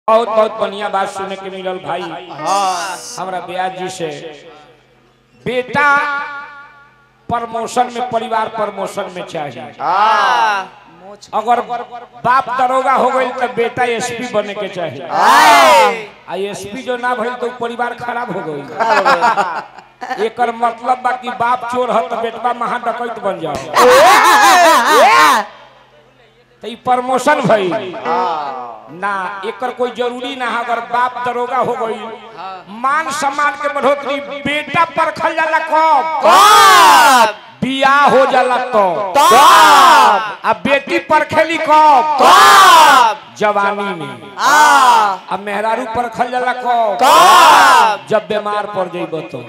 बहुत बहुत बढ़िया बात सुने के मिलल भाई। हमारा ब्याज जी से बेटा प्रमोशन में, परिवार प्रमोशन में चाहिए। अगर बाप दरोगा हो गई तो बेटा एसपी बने के चाहिए। एसपी जो ना भइल तो परिवार खराब हो गई। एक मतलब बा कि बाप चोर है तो बेटवा महा डकैत बन जाओ तो ये प्रमोशन भई ना, एकर कोई जरूरी ना। अगर बाप दरोगा हो गई मान सम्मान के बढ़ोतरी बेटा परखल जाला कब बियाह हो जाला तो अब बेटी परखेली कब जवानी में। अब मेहरारू परखल जाला कब जब बीमार पड़ जाइब तो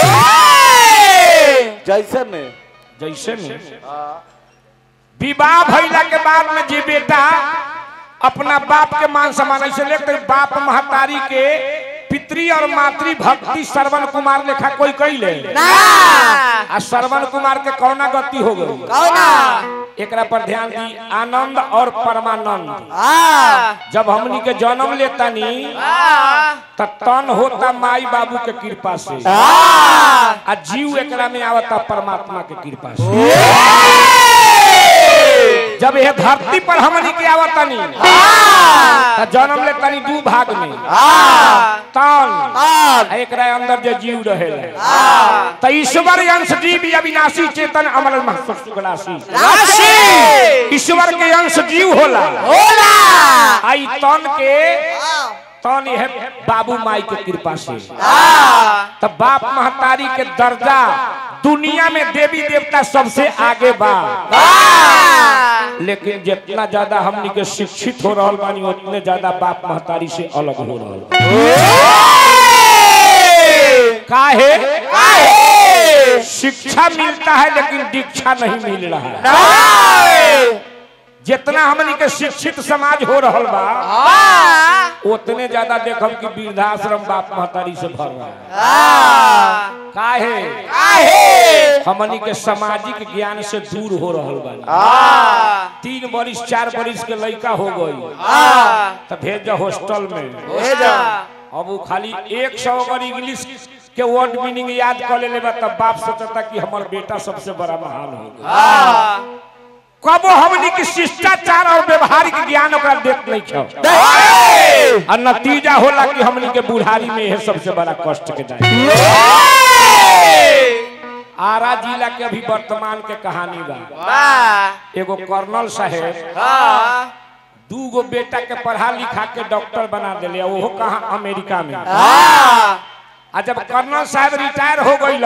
जैसे में विवाह भइला के बाद में जी बेटा अपना बाप के मान सम्मान ऐसे लेकर बाप महतारी के पितृ और मातृ भक्ति श्रवण कुमार लेखा कोई कैले आ श्रवण कुमार के कौना गति हो गई एकरा पर ध्यान दी। आनंद और परमानंद जब हमनी के जन्म लेता नी तो तन होता माई बाबू के कृपा से आ जीव एकरा में आवता परमात्मा के कृपा से। जब यह धरती पर हमनी के आवतनी तो जन्म लेतनी दू भाग में तन एकरा अंदर जो जीव रहेला तो ईश्वर अंश जीव अविनाशी चेतन अमर महसुराशी ईश्वर के अंश जीव होला आई तन के तन यह बाबू माई के कृपा से। तब बाप महतारी के दर्जा दुनिया में देवी देवता सबसे आगे बा, लेकिन जितना ज्यादा हमनी के शिक्षित हो रहा बानी उतने ज्यादा बाप महतारी से अलग हो रहा। काहे शिक्षा मिलता है लेकिन दीक्षा नहीं मिल रहा है। जितना हमनी के शिक्षित समाज हो रहा बा उतने ज्यादा देखब कि वृद्धाश्रम बाप महतारी से भर रहा है। काहे हमनी के सामाजिक ज्ञान से दूर हो रहा बा। 3 बरिस 4 बरिस के लड़का हो गई तो भेज हॉस्टल में अब वो खाली 100 अगर इंग्लिश के वर्ड मीनिंग याद कर ले तब बाप सोचता कि हमार बेटा सबसे बड़ा महान होगा। कबो हमनी की शिष्टाचार और व्यवहारिक ज्ञान ओकरा देख नहीं छो और नतीजा होला कि हमनी के बुढ़ारी में है सबसे बड़ा कष्ट के जाए। आरा जिला के अभी वर्तमान के कहानी बा। एगो कर्नल साहेब 2 गो बेटा के पढ़ा लिखा के डॉक्टर बना दिले, वो कहाँ अमेरिका में। आ जब कर्नल साहब रिटायर हो गई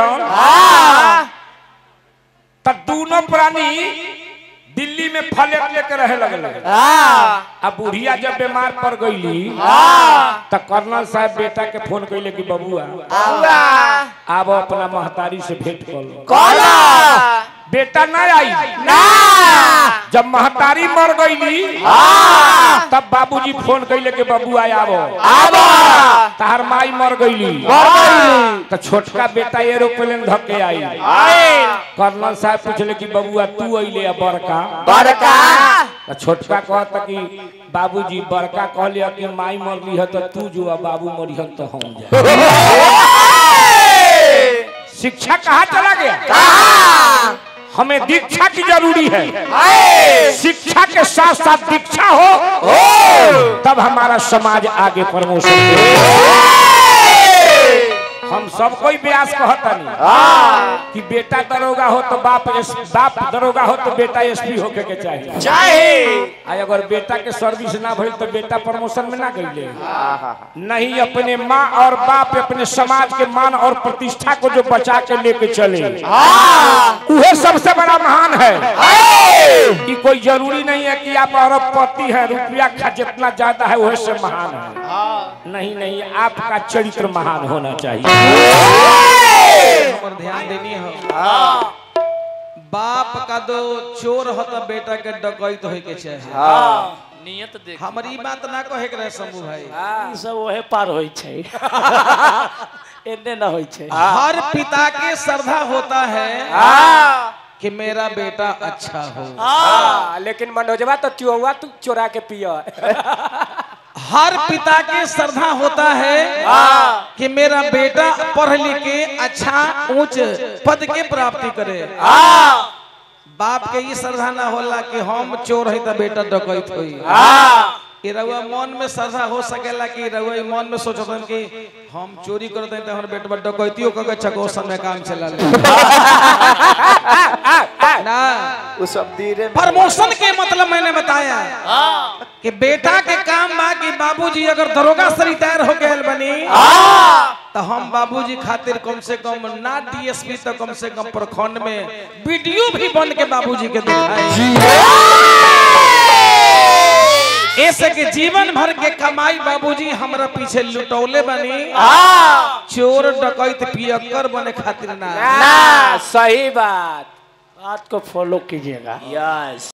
तब दोनों प्राणी दिल्ली में फ्लैट लेके रहे लगल। अब बुढ़िया जब बीमार पड़ गई तो कर्नल साहब बेटा के फोन कैले कि बबुआ अब अपना महतारी से भेंट कर। बेटा ना आई जब महतारी मर गई तब बाबूजी फोन कैले कि बबुआ आवो तार माई मर गई तो छोटका बेटा एरोप्लेन धके आई। कर्नल साहब पूछले कि बबुआ तू अइले बड़का तो छोटका कहता कि बाबूजी बड़का कहले कि माई मरली है तो तू जो बाबू मरिहन तो हम जा। शिक्षा कहाँ चला गया? हमें दीक्षा की जरूरी है। शिक्षा के साथ साथ दीक्षा हो तब हमारा समाज आगे प्रमोशन। हम सब कोई ब्यास कहता नहीं कि बेटा दरोगा हो तो बाप दरोगा हो तो बेटा एसपी होके के चाहिए। अगर बेटा के सर्विस ना भइल तो बेटा प्रमोशन में ना गइले नहीं। अपने माँ और बाप अपने समाज के मान और प्रतिष्ठा को जो बचा के लेके चले वह सबसे बड़ा महान है। कि कोई जरूरी नहीं है कि आप अरबपति है, रुपया का जितना ज्यादा है वह से महान है। नहीं, आपका चरित्र महान होना चाहिए। ध्यान देनी हो बाप का दो चोर हो तो बेटा के डकैत होय के चाहिए। नियत देख हमारी बात ना कहे के शंभू भाई सब वही पार होय छै एने ना होय छै। हर पिता के श्रद्धा होता है कि मेरा बेटा अच्छा हो। लेकिन मनोजवा तो चुआ तू चोरा के पिया हर पिता की श्रद्धा होता है कि मेरा बेटा पढ़ लिख के अच्छा उच्च पद के प्राप्ति करे। बाप के ये श्रद्धा ना होला कि हम चोर है तो बेटा डकैत होई। ये रउआ मन में श्रद्धा हो सकेला कि रउआ मन में सोचतन कि हम चोरी करते हैं तो हमारे बेटा डकैतियों का चकोसन में काम चला ले ना। उस सब धीरे प्रमोशन के मतलब मैंने बताया कि बेटा के काम बा कि बाबूजी अगर दरोगा से रिटायर हो गए बनी तो हम बाबूजी खातिर कम से कम ना डीएसपी तो कम से कम प्रखंड में वीडियो भी बन के बाबूजी के दिखाए। ऐसे के जीवन भर के कमाई बाबूजी हमरा पीछे लुटौले बनी, चोर डकैत पियक्कर बने खातिर ना। सही बात को फॉलो कीजिएगा। यस।